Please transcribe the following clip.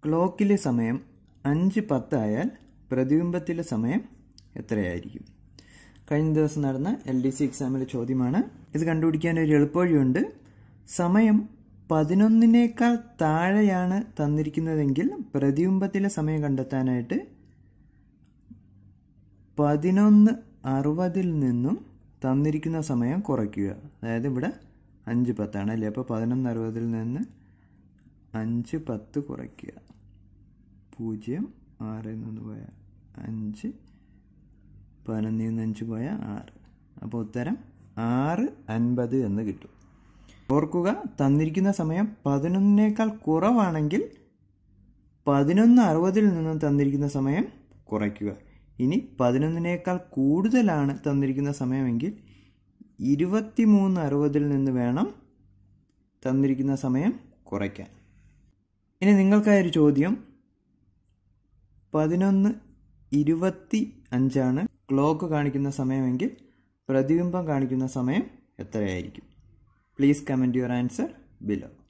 ക്ലോക്കിലെ സമയം 5:10 ആയാൽ പ്രതിബിംബത്തിലെ സമയം എത്രയായിരിക്കും? കഴിഞ്ഞ ദിവസം നടന്ന LDC എക്സാമിലെ ചോദ്യമാണ്. ഇത് കണ്ടുപിടിക്കാൻ ഒരു എളുപ്പവഴിയുണ്ട്. സമയം 11-നേക്കാൾ താഴെയാണ് തന്നിരിക്കുന്നതെങ്കിൽ പ്രതിബിംബത്തിലെ സമയം കണ്ടെത്താനായിട്ട് 11:60 നിന്നും തന്നിരിക്കുന്ന സമയം കുറയ്ക്കുക. അതായത് ഇവിടെ 5:10 അല്ലേ, അപ്പോൾ 11:60 നിന്ന് 5:10 കുറയ്ക്കുക. 0:6 പോയാൽ 5, 11 5 പോയാൽ 6. അപ്പോൾ ഉത്തരം 6:50 എന്ന് കിട്ടും. ഓർക്കുക, തന്നിരിക്കുന്ന സമയം 11-നേക്കാൾ കുറവാണെങ്കിൽ 11:60 നിന്നും തന്നിരിക്കുന്ന സമയം കുറയ്ക്കുക. ഇനി 11-നേക്കാൾ കൂടുതലാണ് തന്നിരിക്കുന്ന സമയമെങ്കിൽ 23:60 നിന്ന് വേണം തന്നിരിക്കുന്ന സമയം കുറയ്ക്കാൻ. ഇനി നിങ്ങൾക്കായൊരു ചോദ്യം. 11:25 ക്ലോക്ക് കാണിക്കുന്ന സമയമെങ്കിൽ പ്രതിബിംബം കാണിക്കുന്ന സമയം എത്രയായിരിക്കും? Please comment your answer below.